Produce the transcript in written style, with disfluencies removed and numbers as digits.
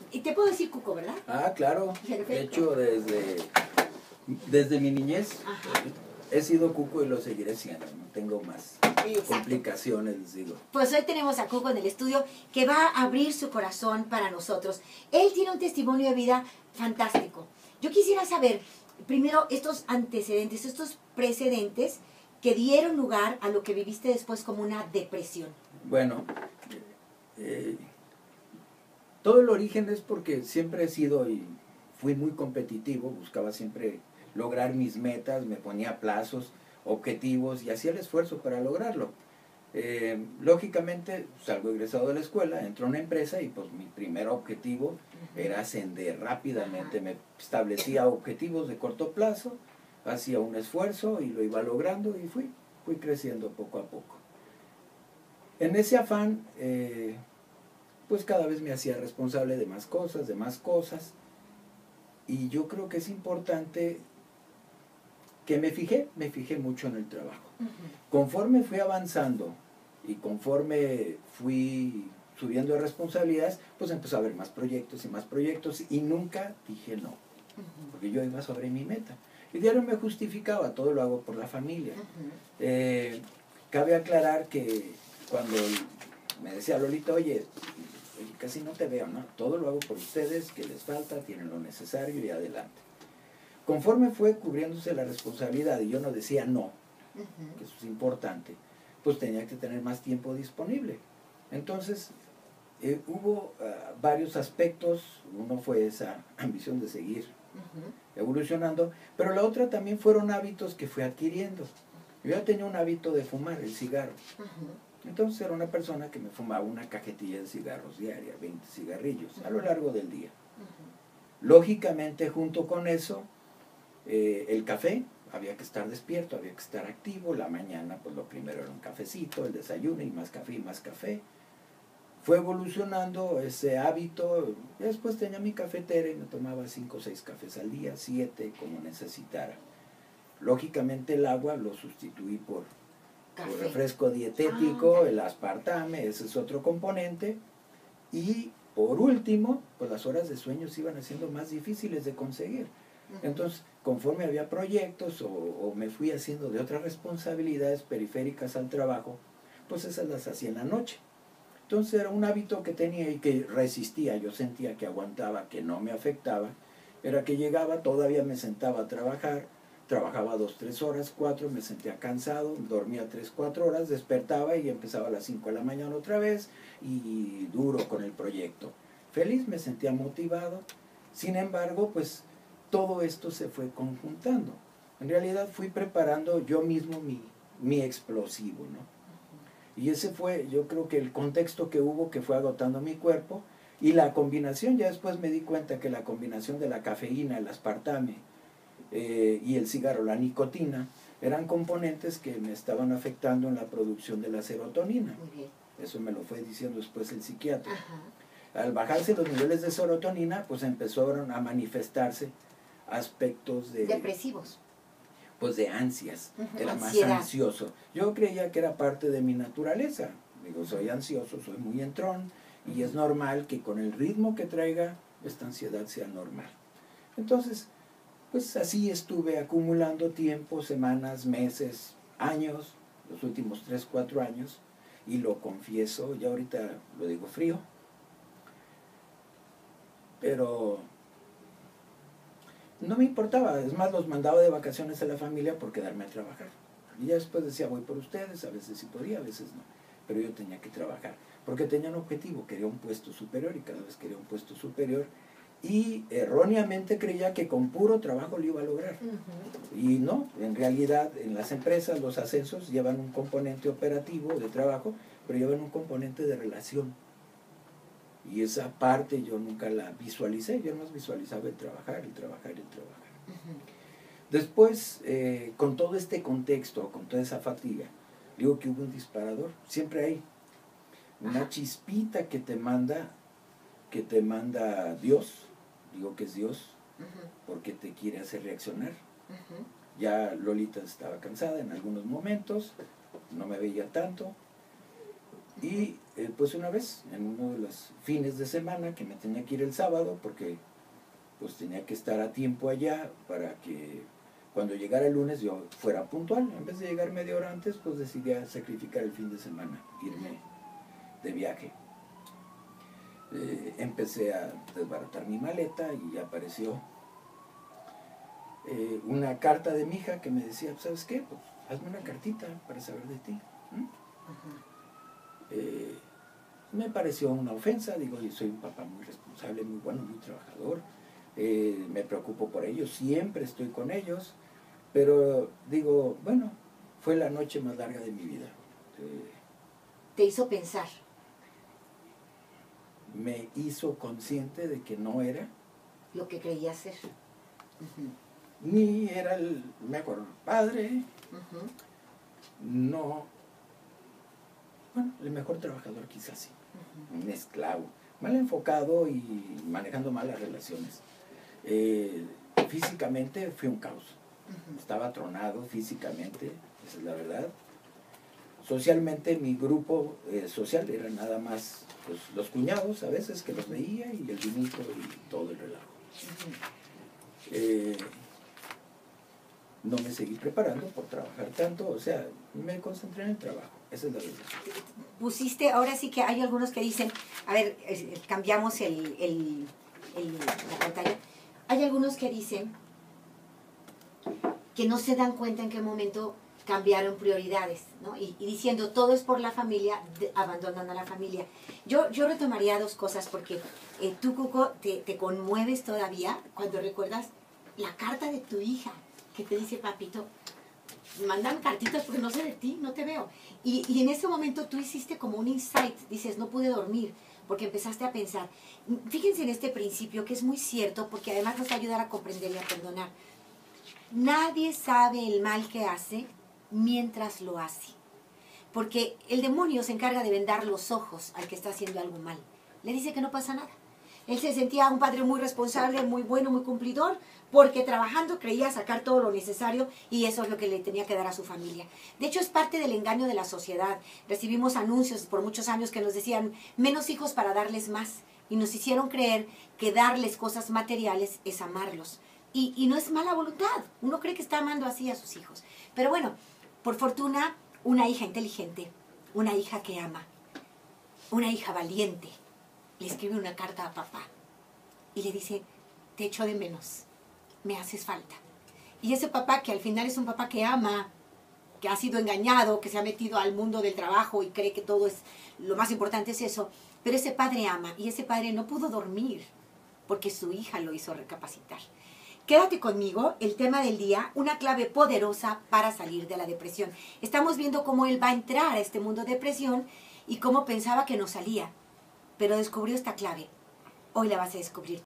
Y te puedo decir Cuco, ¿verdad? Ah, claro. Perfecto. De hecho, desde mi niñez Ajá. he sido Cuco y lo seguiré siendo. No tengo más Exacto. complicaciones, les digo. Pues hoy tenemos a Cuco en el estudio que va a abrir su corazón para nosotros. Él tiene un testimonio de vida fantástico. Yo quisiera saber, primero, estos antecedentes, estos precedentes que dieron lugar a lo que viviste después como una depresión. Bueno, todo el origen es porque siempre he sido y fui muy competitivo, buscaba siempre lograr mis metas, me ponía plazos, objetivos y hacía el esfuerzo para lograrlo. Lógicamente salgo egresado de la escuela, entro a una empresa y pues mi primer objetivo era ascender rápidamente. Me establecía objetivos de corto plazo, hacía un esfuerzo y lo iba logrando y fui creciendo poco a poco. En ese afán, pues cada vez me hacía responsable de más cosas, y yo creo que es importante que me fijé mucho en el trabajo. Conforme fui avanzando y conforme fui subiendo de responsabilidades, pues empezó a haber más proyectos y nunca dije no, porque yo iba sobre mi meta. Y diario me justificaba, todo lo hago por la familia. Cabe aclarar que cuando me decía Lolita, oye, casi no te veo, ¿no? Todo lo hago por ustedes, que les falta, tienen lo necesario y adelante. Conforme fue cubriéndose la responsabilidad y yo no decía no, que eso es importante, pues tenía que tener más tiempo disponible. Entonces, hubo varios aspectos. Uno fue esa ambición de seguir evolucionando, pero la otra también fueron hábitos que fui adquiriendo. Yo ya tenía un hábito de fumar, el cigarro. Entonces era una persona que me fumaba una cajetilla de cigarros diaria, 20 cigarrillos, a lo largo del día. Lógicamente, junto con eso, el café, había que estar despierto, había que estar activo. La mañana, pues lo primero era un cafecito, el desayuno y más café y más café. Fue evolucionando ese hábito. Después tenía mi cafetera y me tomaba 5 o 6 cafés al día, 7 como necesitara. Lógicamente el agua lo sustituí por refresco dietético, el aspartame, ese es otro componente. Y por último, pues las horas de sueño se iban haciendo más difíciles de conseguir. Entonces, conforme había proyectos o me fui haciendo de otras responsabilidades periféricas al trabajo, pues esas las hacía en la noche. Entonces era un hábito que tenía y que resistía. Yo sentía que aguantaba, que no me afectaba. Era que llegaba, todavía me sentaba a trabajar, trabajaba 2, 3 horas, 4, me sentía cansado, dormía 3, 4 horas, despertaba y empezaba a las 5 de la mañana otra vez y duro con el proyecto. Feliz, me sentía motivado. Sin embargo, pues todo esto se fue conjuntando. En realidad fui preparando yo mismo mi explosivo, ¿no? Y ese fue, yo creo que el contexto que hubo, que fue agotando mi cuerpo, y la combinación, ya después me di cuenta que la combinación de la cafeína, el aspartame y el cigarro, la nicotina, eran componentes que me estaban afectando en la producción de la serotonina. Muy bien. Eso me lo fue diciendo después el psiquiatra. Al bajarse los niveles de serotonina, pues empezaron a manifestarse aspectos de depresivos, pues de ansias. Era ansiedad. Más ansioso. Yo creía que era parte de mi naturaleza. Digo, soy ansioso, soy muy entrón, y es normal que con el ritmo que traiga esta ansiedad sea normal. Entonces, pues así estuve acumulando tiempo, semanas, meses, años, los últimos 3, 4 años, y lo confieso, ya ahorita lo digo frío, pero no me importaba. Es más, los mandaba de vacaciones a la familia por quedarme a trabajar. Y ya después decía, voy por ustedes, a veces sí podía, a veces no. Pero yo tenía que trabajar, porque tenía un objetivo, quería un puesto superior, y cada vez quería un puesto superior. Y erróneamente creía que con puro trabajo lo iba a lograr. Y no, en realidad en las empresas los ascensos llevan un componente operativo de trabajo, pero llevan un componente de relación. Y esa parte yo nunca la visualicé, yo más visualizaba el trabajar, el trabajar, el trabajar. Después, con todo este contexto, con toda esa fatiga, digo que hubo un disparador. Siempre hay una chispita que te manda Dios, digo que es Dios, porque te quiere hacer reaccionar. Ya Lolita estaba cansada en algunos momentos, no me veía tanto, Y pues una vez, en uno de los fines de semana, que me tenía que ir el sábado, porque pues tenía que estar a tiempo allá para que cuando llegara el lunes yo fuera puntual. En vez de llegar media hora antes, pues decidí sacrificar el fin de semana, irme de viaje. Empecé a desbaratar mi maleta y apareció una carta de mi hija que me decía, ¿sabes qué? Pues hazme una cartita para saber de ti. Me pareció una ofensa, digo, yo soy un papá muy responsable, muy bueno, muy trabajador, me preocupo por ellos, siempre estoy con ellos, pero digo, bueno, fue la noche más larga de mi vida. Te hizo pensar. Me hizo consciente de que no era Lo que creía ser. ni era el mejor padre, no, bueno, el mejor trabajador quizás sí, un esclavo, mal enfocado y manejando malas relaciones. Físicamente fui un caos, estaba tronado físicamente, esa es la verdad. Socialmente mi grupo social era nada más pues, los cuñados a veces que los veía y el vinito y todo el relajo. No me seguí preparando por trabajar tanto, o sea, me concentré en el trabajo, esa es la verdad. Pusiste, ahora sí que hay algunos que dicen, a ver, cambiamos la pantalla. Hay algunos que dicen que no se dan cuenta en qué momento cambiaron prioridades, ¿no? Y diciendo, todo es por la familia, abandonando a la familia. Yo retomaría dos cosas, porque tú, Cuco, te conmueves todavía cuando recuerdas la carta de tu hija, que te dice, papito, mandan cartitas porque no sé de ti, no te veo. Y en ese momento tú hiciste como un insight, dices, no pude dormir, porque empezaste a pensar. Fíjense en este principio, que es muy cierto, porque además nos va a ayudar a comprender y a perdonar. Nadie sabe el mal que hace mientras lo hace. Porque el demonio se encarga de vendar los ojos al que está haciendo algo mal. Le dice que no pasa nada. Él se sentía un padre muy responsable, muy bueno, muy cumplidor, porque trabajando creía sacar todo lo necesario y eso es lo que le tenía que dar a su familia. De hecho, es parte del engaño de la sociedad. Recibimos anuncios por muchos años que nos decían menos hijos para darles más y nos hicieron creer que darles cosas materiales es amarlos. Y no es mala voluntad. Uno cree que está amando así a sus hijos. Pero bueno, por fortuna, una hija inteligente, una hija que ama, una hija valiente, le escribe una carta a papá y le dice, te echo de menos, me haces falta. Y ese papá, que al final es un papá que ama, que ha sido engañado, que se ha metido al mundo del trabajo y cree que todo es, lo más importante es eso, pero ese padre ama y ese padre no pudo dormir porque su hija lo hizo recapacitar. Quédate conmigo, el tema del día, una clave poderosa para salir de la depresión. Estamos viendo cómo él va a entrar a este mundo de depresión y cómo pensaba que no salía, pero descubrió esta clave. Hoy la vas a descubrir.